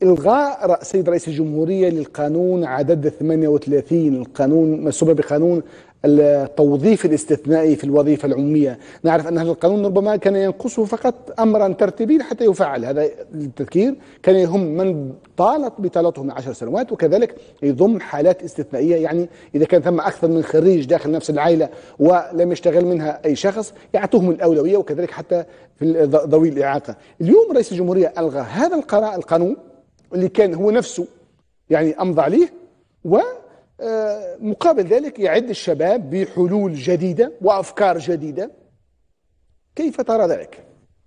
إلغاء السيد رئيس الجمهورية للقانون عدد 38، القانون ما سمي بقانون التوظيف الاستثنائي في الوظيفة العمومية. نعرف أن هذا القانون ربما كان ينقصه فقط أمرا ترتيبيا حتى يفعل. هذا للتذكير كان يهم من طالت بطالتهم 10 سنوات، وكذلك يضم حالات استثنائية، يعني إذا كان ثم أكثر من خريج داخل نفس العائلة ولم يشتغل منها أي شخص يعطوهم الأولوية، وكذلك حتى في ذوي الإعاقة. اليوم رئيس الجمهورية ألغى هذا القانون اللي كان هو نفسه يعني أمضى عليه، ومقابل ذلك يعد الشباب بحلول جديدة وأفكار جديدة. كيف ترى ذلك؟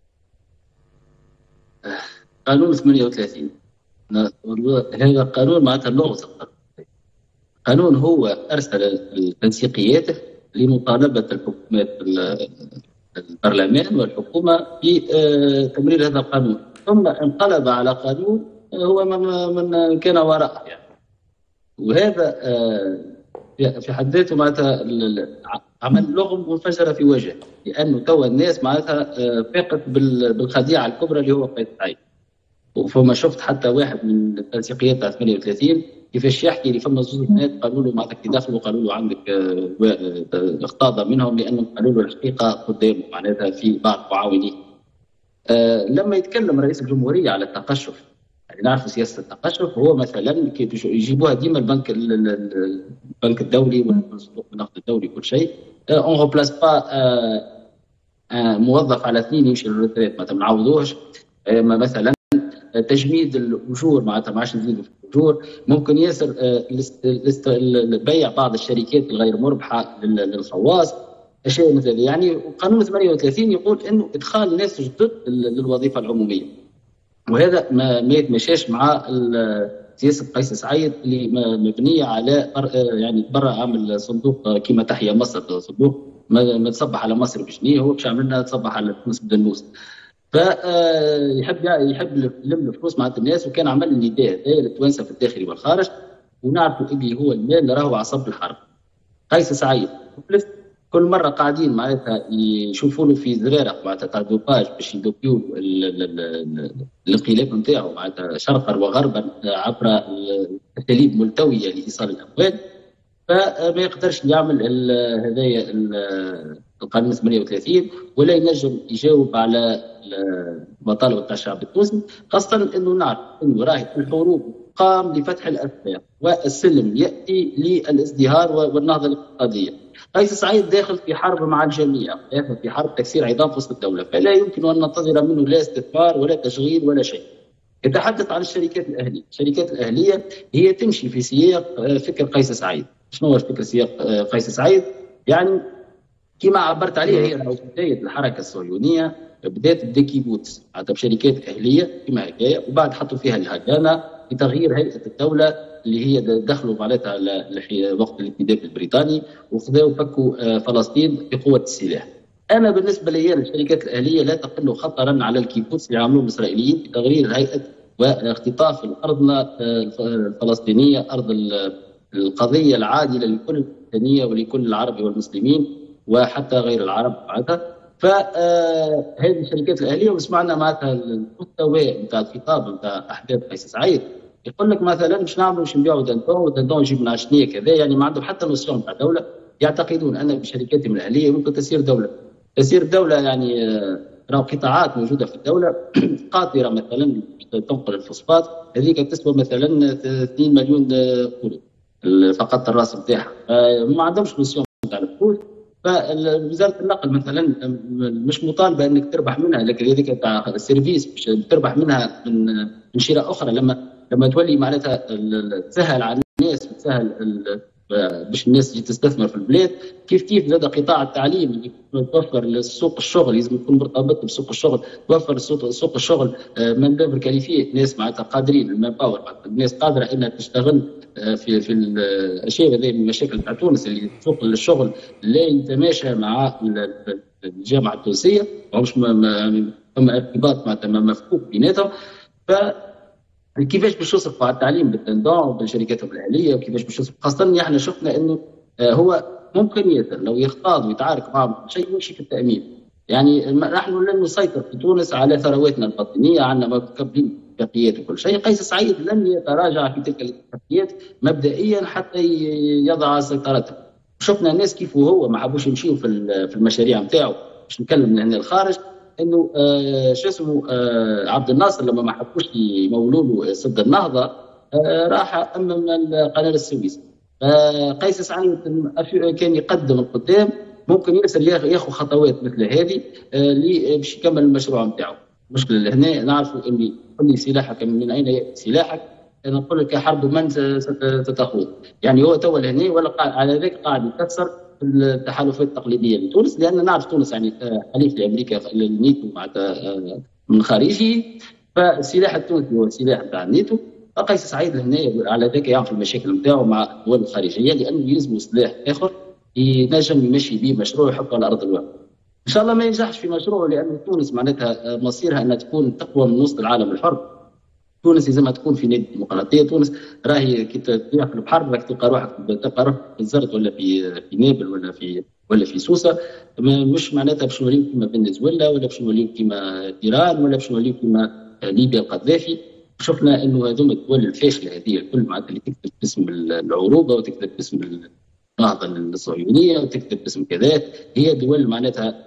قانون 38 هذا قانون معناتها لغز. قانون هو أرسل تنسيقياته لمطالبة الحكومات البرلمان والحكومة بتمرير هذا القانون، ثم انقلب على قانون هو من كان وراءه يعني. وهذا في حد ذاته معناتها عمل لغم وانفجر في وجهه، لانه توا الناس معناتها فاقت بالخديعه الكبرى اللي هو قيس سعيد. وفما شفت حتى واحد من التنسيقيات تاع 38 كيفاش يحكي لي فما زوج بنات قالوا له معناتها كي دخلوا قالوا له عندك اغتاظ منهم لانهم قالوا له الحقيقه قدامه معناتها في بعض معاونين. لما يتكلم رئيس الجمهوريه على التقشف، يعني نعرف سياسه التقشف هو مثلا كيف يجيبوها ديما البنك الدولي والصندوق النقد الدولي كل شيء اون روبلاس با موظف على 2 يمشي للريتريت ما نعوضوهش. مثلا تجميد الاجور معناتها ما عادش نزيدوا في الاجور، ممكن ياسر بيع بعض الشركات الغير مربحه للخواص، اشياء مثل هذه يعني. وقانون 38 يقول انه ادخال ناس جدد للوظيفه العموميه، وهذا ما يتماشاش مع سياسه قيس سعيد اللي مبنيه على يعني برا عامل صندوق كيما تحيا مصر، صندوق ما تصبح على مصر بجنيه، هو باش عملنا تصبح على تونس بدنوس. فيحب يلم الفلوس مع الناس، وكان عمل النداء داير التوانسه في الداخل والخارج، ونعرفوا اللي هو المال اللي راهو عصب الحرب. قيس سعيد كل مره قاعدين معناتها يشوفوا له في زرارق معناتها تاع دوباج باش يدوبيو الانقلاب نتاعو معناتها شرقا وغربا عبر اساليب ملتويه لايصال الاموال. فما يقدرش يعمل هذايا القانون 38 ولا ينجم يجاوب على المطالب تاع الشعب التونسي، خاصه انه نعرف انه راهي الحروب قام لفتح الاسواق والسلم ياتي للازدهار والنهضه الاقتصاديه. قيس سعيد داخل في حرب مع الجميع، داخل في حرب تكسير عظام في وسط الدوله، فلا يمكن ان ننتظر منه لا استثمار ولا تشغيل ولا شيء. يتحدث عن الشركات الاهليه، الشركات الاهليه هي تمشي في سياق فكر قيس سعيد. شنو هو فكر سياق قيس سعيد؟ يعني كما عبرت عليها هي بدايه الحركه الصهيونيه، بدات بالكيبوتس حتى بشركات اهليه كما هكايا، وبعد حطوا فيها الهجانه لتغيير هيئه الدوله اللي هي دخلوا معناتها وقت الانتداب البريطاني وخذوا فكوا فلسطين بقوه السلاح. انا بالنسبه لي الشركات الاهليه لا تقل خطرا على الكيبوتس اللي عملوه الاسرائيليين في تغيير الهيئه واختطاف الارض الفلسطينيه، ارض القضيه العادله لكل الانسانيه ولكل العرب والمسلمين وحتى غير العرب معناتها. فهذه الشركات الاهليه وسمعنا معناتها المستوى نتاع الخطاب نتاع احداث قيس سعيد يقول لك مثلا باش نعملوا باش نبيعوا دندون ودندون يجيب من عشنيه كذا، يعني ما عندهم حتى نصيون تاع دوله. يعتقدون ان بشركاتهم الاهليه ممكن تسير دوله يعني راهو قطاعات موجوده في الدوله قاطره مثلا تنقل الفوسفات، هذيك تسوى مثلا 2 مليون قروش فقط الراس نتاعها، ما عندهمش نصيون تاع الفلوس. فوزاره النقل مثلا مش مطالبه انك تربح منها، لكن هذيك تاع السيرفيس باش تربح منها من شراء اخرى. لما تولي معناتها تسهل على الناس وتسهل باش الناس تجي تستثمر في البلاد. كيف زاد قطاع التعليم توفر سوق الشغل، لازم يكون مرتبط بسوق الشغل، توفر سوق الشغل من دافر كاليفيه، ناس معناتها قادرين المان باور، الناس قادره انها تشتغل في الاشياء هذه. من المشاكل تاع تونس اللي سوق الشغل لا يتماشى مع الجامعه التونسيه، ومش فما ارتباط معناتها مفكوك بيناتهم. ف كيفاش باش يصرفوا على التعليم بالدندون وبالشركاتهم الاهليه، وكيفاش باش يصرفوا، خاصه احنا شفنا انه هو ممكن لو يختاض ويتعارك معهم شيء يمشي في التامين. يعني نحن لن نسيطر في تونس على ثرواتنا الباطنيه، عندنا مكبرين الاتفاقيات وكل شيء. قيس سعيد لن يتراجع في تلك الاتفاقيات مبدئيا حتى يضع سيطرته. شفنا الناس كيف وهو ما حبوش يمشيوا في المشاريع نتاعو، باش نتكلم من هنا الخارج، انه شو اسمه عبد الناصر لما ما حبوش يمولوا له سد النهضه راح امم قناه السويس. قيس سعيد كان يقدم القدام، ممكن ياسر ياخذ خطوات مثل هذه باش يكمل المشروع نتاعو. المشكله لهنا نعرفوا اللي قل لي سلاحك من اين ياتي سلاحك، انا نقول لك حرب من ستخوض. يعني هو تو لهنا ولا على ذاك قاعد يكسر التحالفات التقليديه لتونس، لان نعرف تونس يعني حليف لامريكا النيتو معناتها من خارجه، فالسلاح التونسي هو السلاح نتاع النيتو. قيس سعيد لهنا على ذاك يعرف المشاكل نتاعو مع الدول الخارجيه، لانه يلزمه سلاح اخر ينجم يمشي به مشروع يحطه على ارض الواقع. ان شاء الله ما ينجحش في مشروعه، لان تونس معناتها مصيرها انها تكون تقوى من وسط العالم الحر. تونس لازم تكون في نادي الديمقراطيه. تونس راهي كي تطيح في البحر راك تلقى روحك في الزرت ولا في نابل ولا في سوسه. مش معناتها باش نوليو كيما فنزويلا ولا باش نوليو كيما ايران ولا باش نوليو كيما ليبيا القذافي. شفنا انه هذوما الدول الفاشله هذه الكل معناتها اللي تكتب باسم العروبه وتكتب باسم النهضه الصهيونيه وتكتب باسم كذا، هي دول معناتها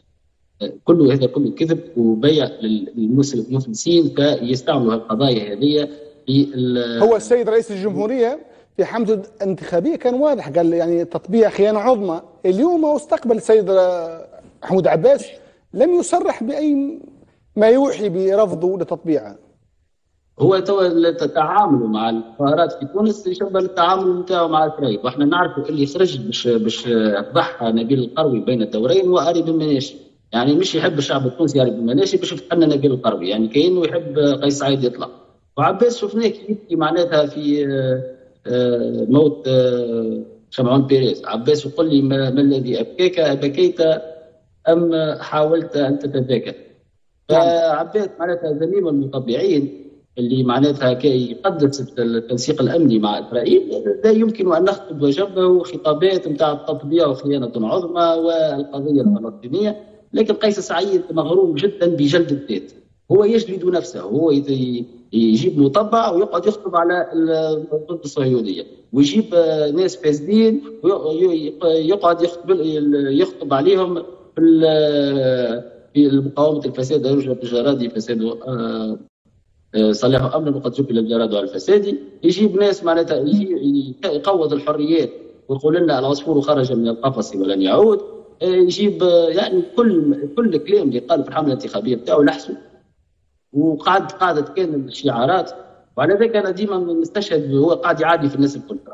كله هذا كله كذب وبيع للمفلسين فيستعملوا القضايا هذه في هو السيد رئيس الجمهورية في حملته الانتخابية كان واضح، قال يعني تطبيع خيانة عظمى. اليوم استقبل السيد محمود عباس لم يصرح بأي ما يوحي برفضه لتطبيعها. هو تعامله مع الثورات في تونس يشبه التعامل نتاعو مع إسرائيل، واحنا نعرفوا اللي خرج باش ضحى نبيل القروي بين الدورين واري بن مناشي. يعني مش يحب الشعب التونسي ياري بن مناشي باش يتقنى نبيل القروي، يعني كأنه يحب قيس سعيد يطلع. وعباس شفناه يبكي معناتها في موت شمعون بيريز. عباس يقول لي ما الذي أبكيك، أبكيت أم حاولت أن تتذاكر؟ فعباس معناتها زميم المطبعين اللي معناتها كي يقدس التنسيق الامني مع اسرائيل، لا يمكن ان نخطب وجبه خطابات نتاع التطبيع وخيانه عظمى والقضيه الفلسطينيه. لكن قيس سعيد مغروم جدا بجلد الذات، هو يجلد نفسه، هو يجيب مطبع ويقعد يخطب على ضد الصهيونيه، ويجيب ناس فاسدين ويقعد يخطب عليهم في مقاومه الفساد. يرجى الجرادي فساد صالح امنا وقد جبل الجراد على الفساد. يجيب ناس معناتها يقوض الحريات ويقول لنا العصفور خرج من القفص ولن يعود. يجيب يعني كل كلام اللي قال في الحمله الانتخابيه بتاعه لحسه، وقعدت كان الشعارات. وعلى ذلك انا ديما مستشهد هو قاعد يعادي في الناس الكل.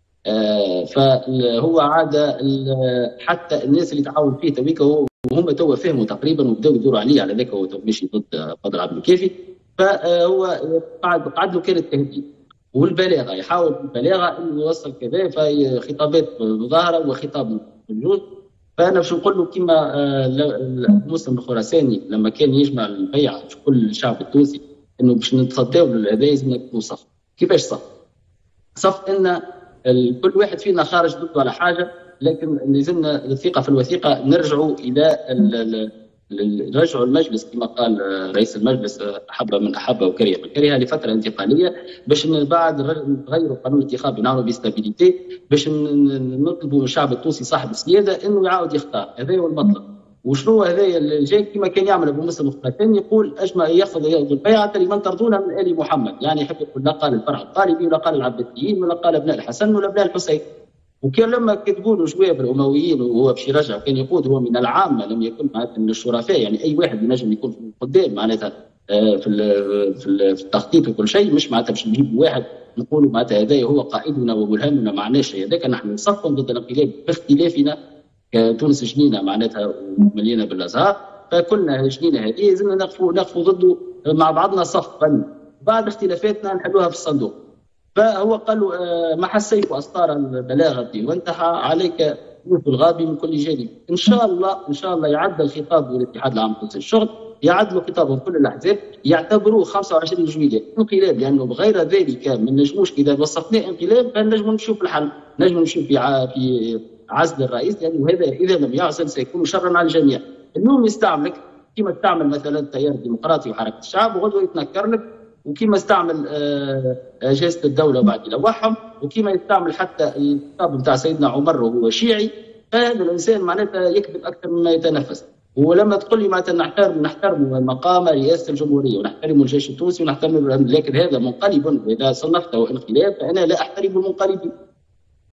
فهو عاد حتى الناس اللي تعاون فيه تويك وهم تو فهموا تقريبا وبداوا يدوروا عليه، على ذلك هو ماشي ضد فضل عبد الكافي. فهو قعد له كان التهديد والبلاغه، يحاول بالبلاغه انه يوصل كذا في خطابات مظاهره وخطاب موجود. فانا باش نقول له كما مسلم الخراساني لما كان يجمع البيع في كل الشعب التونسي انه باش نتصداو للعباية لازم نكونوا صف. كيفاش صف ان كل واحد فينا خارج ضده على حاجه، لكن لازمنا الثقه في الوثيقه نرجعوا الى رجعوا المجلس كما قال رئيس المجلس أحب من أحب وكره من كره لفترة انتقالية باش بعد نغيروا قانون الانتخابي نعملوا بستابيليتي باش نطلبوا من الشعب التونسي صاحب السيادة إنه يعاود يختار. هذا هو المطلب. وشنو هذا اللي جاي كما كان يعمل أبو مسلم الخراساني يقول أجمع يأخذ البيعة لمن ترضونها من آل محمد، يعني يحب يقول لا قال الفرع الطالبي ولا قال العباسيين ولا قال ابناء الحسن ولا ابناء الحسين. وكان لما كتبوا له جواب الامويين وهو باش يرجع كان يقول هو من العامه لم يكن معناتها من الشرفاء، يعني اي واحد ينجم يكون في القدام معناتها في التخطيط وكل شيء، مش معناتها باش نجيب واحد نقولوا معناتها هذا هو قائدنا وملهمنا معناش هذاك. نحن نصفهم ضد الانقلاب باختلافنا كتونس جنينه معناتها مليانه بالازهار، فكلنا جنينه هذه لازمنا نقفوا ضده مع بعضنا صفا، بعد اختلافاتنا نحلوها في الصندوق. فهو قال ما حسيت أسطار البلاغة وانتهى عليك نوف الغابي من كل جانب. إن شاء الله يعدل خطاب الاتحاد العام للتونسي الشغل، يعدلوا خطابهم كل الأحزاب، يعتبروه 25 جويلية انقلاب، لأنه بغير ذلك ما نجموش إذا وصفناه انقلاب فنجموا نشوف الحل، نجموا نشوف في عزل الرئيس، لأنه هذا إذا لم يعزل سيكون شرا على الجميع. اليوم يستعملك كما تعمل مثلا التيار الديمقراطي وحركة الشعب، وغدوة يتنكر لك وكما استعمل اجهزه الدوله وبعد يلوحهم، وكما يستعمل حتى الخطاب نتاع سيدنا عمر وهو شيعي. فهذا الانسان معناتها يكذب اكثر مما يتنفس. ولما تقول لي معناتها نحترم مقام رئاسه الجمهوريه ونحترم الجيش التونسي ونحترم، لكن هذا منقلب، واذا صنفته انقلاب فانا لا احترم المنقلبين.